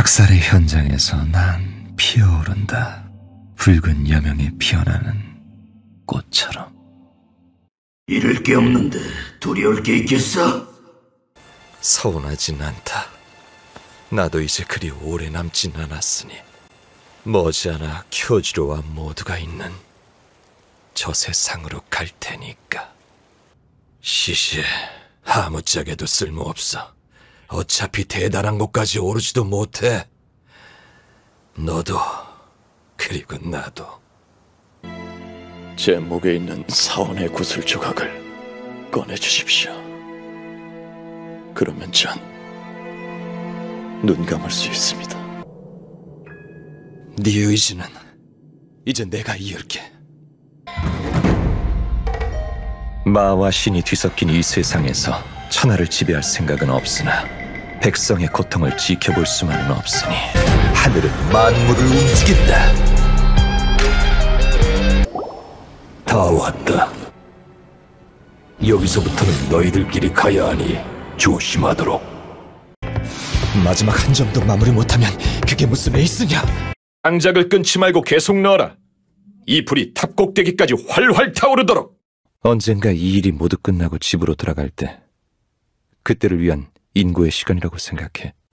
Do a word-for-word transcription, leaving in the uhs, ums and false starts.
학살의 현장에서 난 피어오른다. 붉은 여명이 피어나는 꽃처럼. 잃을 게 없는데 두려울 게 있겠어? 서운하진 않다. 나도 이제 그리 오래 남진 않았으니 머지않아 쿄지로와 모두가 있는 저 세상으로 갈 테니까. 시시해. 아무짝에도 쓸모없어. 어차피 대단한 곳까지 오르지도 못해. 너도 그리고 나도. 제 목에 있는 사원의 구슬 조각을 꺼내주십시오. 그러면 전 눈 감을 수 있습니다. 네 의지는 이제 내가 이을게. 마와 신이 뒤섞인 이 세상에서 천하를 지배할 생각은 없으나 백성의 고통을 지켜볼 수만은 없으니 하늘은 만물을 움직인다. 다 왔다. 여기서부터는 너희들끼리 가야 하니 조심하도록. 마지막 한 점도 마무리 못하면 그게 무슨 에이스냐? 장작을 끊지 말고 계속 넣어라. 이 불이 탑 꼭대기까지 활활 타오르도록. 언젠가 이 일이 모두 끝나고 집으로 돌아갈 때, 그때를 위한 인고의 시간이라고 생각해.